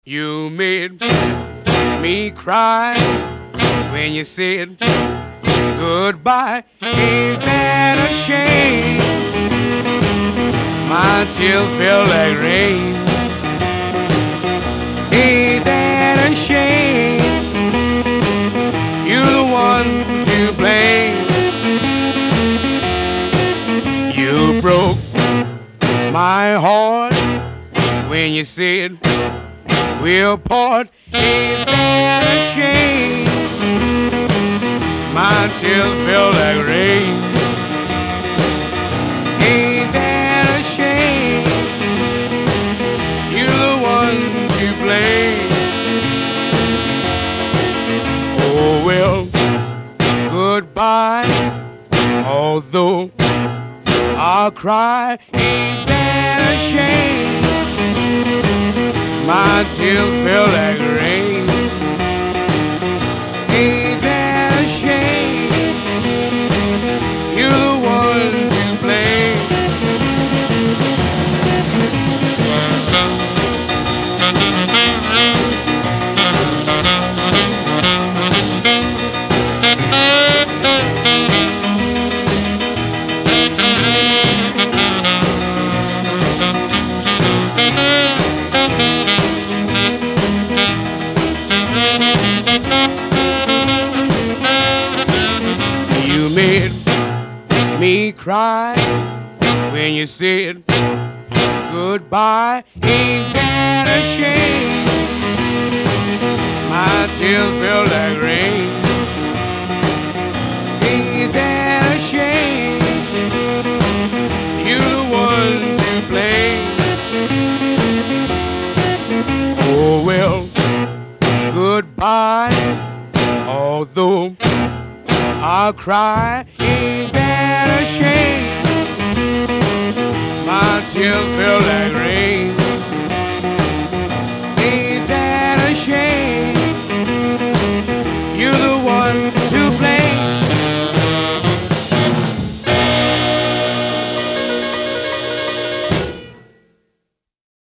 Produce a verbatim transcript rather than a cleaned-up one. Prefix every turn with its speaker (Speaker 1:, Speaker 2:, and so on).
Speaker 1: You made me cry when you said goodbye. Ain't that a shame? My tears feel like rain. Ain't that a shame? You're the one to blame. You broke my heart when you said we'll part. Ain't that a shame? My tears feel like rain. Ain't that a shame? You're the one to blame. Oh well, goodbye. Although I'll cry, ain't that a shame? My tears feel like rain. Ain't that a shame? You're the one to blame. You made me cry when you said goodbye. Ain't that a shame? My tears feel like rain. Ain't that a shame? You're the one to blame. Oh well, goodbye. Although I'll cry, ain't that a shame? My tears feel like rain.